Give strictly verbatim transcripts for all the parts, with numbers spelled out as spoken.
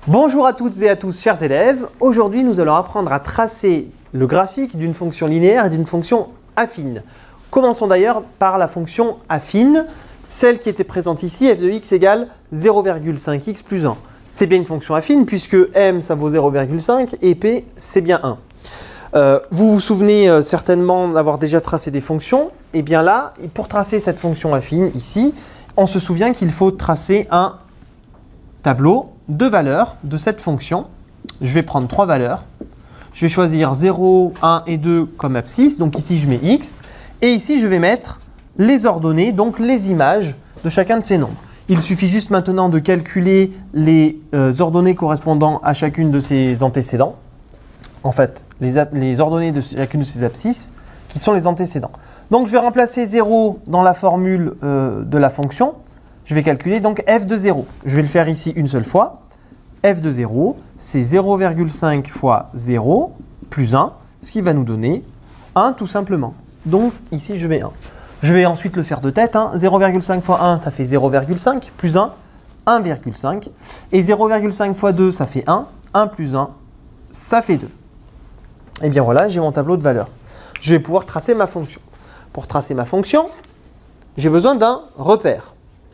Bonjour à toutes et à tous, chers élèves. Aujourd'hui, nous allons apprendre à tracer le graphique d'une fonction linéaire et d'une fonction affine. Commençons d'ailleurs par la fonction affine, celle qui était présente ici, f de x égale zéro virgule cinq x plus un. C'est bien une fonction affine puisque m ça vaut zéro virgule cinq et p c'est bien un. Euh, vous vous souvenez euh, certainement d'avoir déjà tracé des fonctions. Et bien là, pour tracer cette fonction affine ici, on se souvient qu'il faut tracer un tableau de valeurs de cette fonction. Je vais prendre trois valeurs. Je vais choisir zéro, un et deux comme abscisse. Donc ici, je mets x. Et ici, je vais mettre les ordonnées, donc les images de chacun de ces nombres. Il suffit juste maintenant de calculer les euh, ordonnées correspondant à chacune de ces antécédents. En fait, les, les ordonnées de chacune de ces abscisses qui sont les antécédents. Donc, je vais remplacer zéro dans la formule euh, de la fonction. Je vais calculer donc f de zéro. Je vais le faire ici une seule fois. F de zéro, c'est zéro virgule cinq fois zéro plus un, ce qui va nous donner un tout simplement. Donc ici, je mets un. Je vais ensuite le faire de tête. Hein. zéro virgule cinq fois un, ça fait zéro virgule cinq, plus un, un virgule cinq. Et zéro virgule cinq fois deux, ça fait un. un plus un, ça fait deux. Et bien voilà, j'ai mon tableau de valeurs. Je vais pouvoir tracer ma fonction. Pour tracer ma fonction, j'ai besoin d'un repère.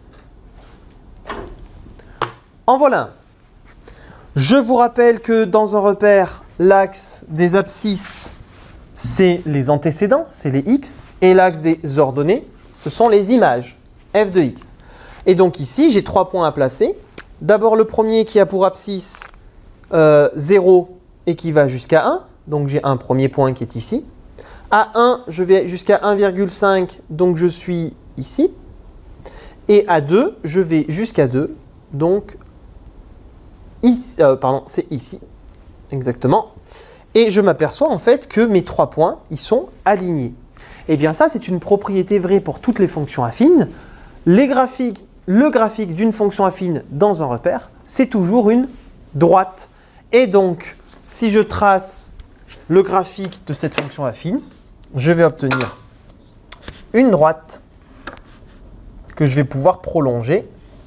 En voilà un. Je vous rappelle que dans un repère, l'axe des abscisses, c'est les antécédents, c'est les x, et l'axe des ordonnées, ce sont les images, f de x. Et donc ici, j'ai trois points à placer. D'abord le premier qui a pour abscisse euh, zéro et qui va jusqu'à un, donc j'ai un premier point qui est ici. À un, je vais jusqu'à un virgule cinq, donc je suis ici. Et à deux, je vais jusqu'à deux, donc ici, euh, pardon, c'est ici, exactement. Et je m'aperçois en fait que mes trois points, ils sont alignés. Et bien ça, c'est une propriété vraie pour toutes les fonctions affines. Les graphiques, le graphique d'une fonction affine dans un repère, c'est toujours une droite. Et donc, si je trace le graphique de cette fonction affine, je vais obtenir une droite que je vais pouvoir prolonger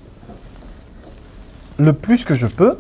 le plus que je peux.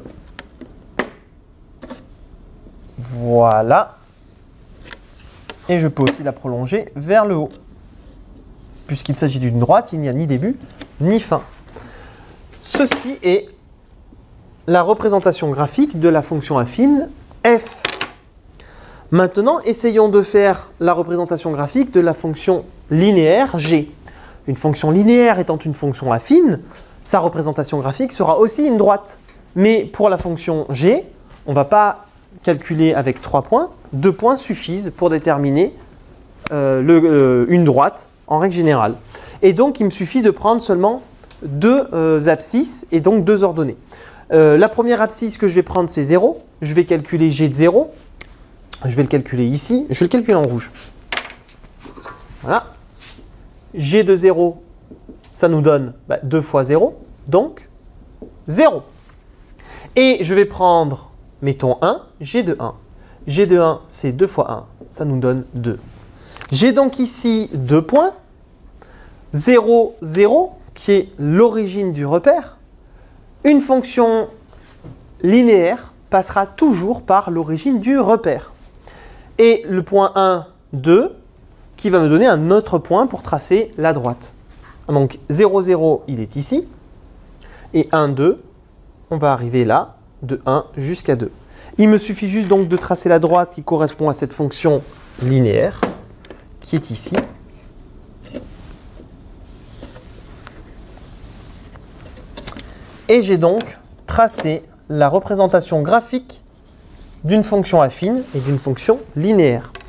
Voilà. Et je peux aussi la prolonger vers le haut. Puisqu'il s'agit d'une droite, il n'y a ni début ni fin. Ceci est la représentation graphique de la fonction affine f. Maintenant, essayons de faire la représentation graphique de la fonction linéaire g. Une fonction linéaire étant une fonction affine, sa représentation graphique sera aussi une droite. Mais pour la fonction g, on ne va pas calculer avec trois points. Deux points suffisent pour déterminer euh, le, euh, une droite en règle générale. Et donc, il me suffit de prendre seulement deux euh, abscisses et donc deux ordonnées. Euh, la première abscisse que je vais prendre, c'est zéro. Je vais calculer g de zéro. Je vais le calculer ici. Je vais le calculer en rouge. Voilà. G de zéro, ça nous donne bah, deux fois zéro, donc zéro. Et je vais prendre, mettons un, g de un. G de un, c'est deux fois un, ça nous donne deux. J'ai donc ici deux points, zéro, zéro, qui est l'origine du repère. Une fonction linéaire passera toujours par l'origine du repère. Et le point un, deux, qui va me donner un autre point pour tracer la droite. Donc zéro, zéro, il est ici. Et un, deux, on va arriver là, de un jusqu'à deux. Il me suffit juste donc de tracer la droite qui correspond à cette fonction linéaire, qui est ici. Et j'ai donc tracé la représentation graphique d'une fonction affine et d'une fonction linéaire.